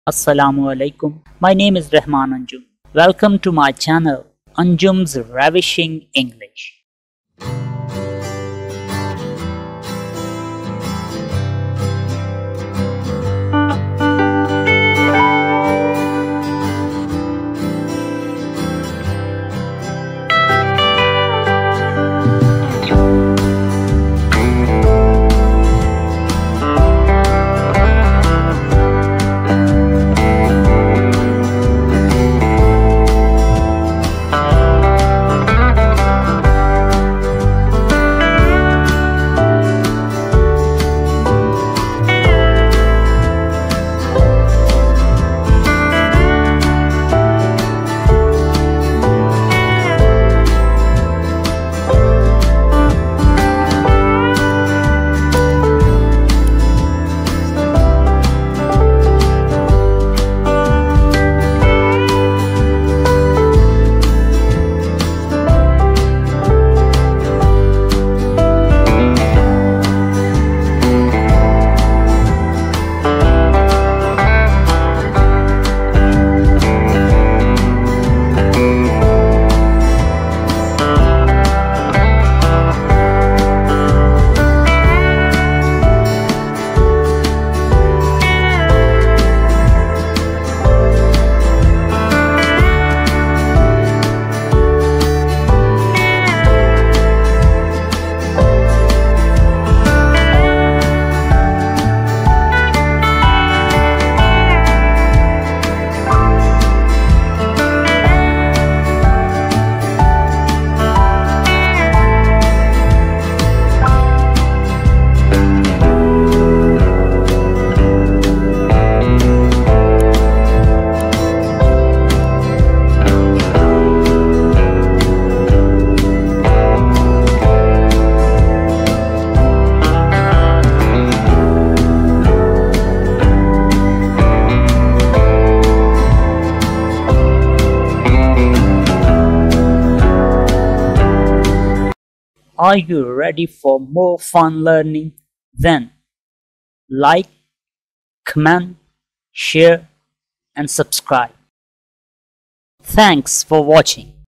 Assalamu alaikum. My name is Rahman Anjum. Welcome to my channel Anjum's Ravishing English. Are you ready for more fun learning? Then like, comment, share and subscribe. Thanks for watching.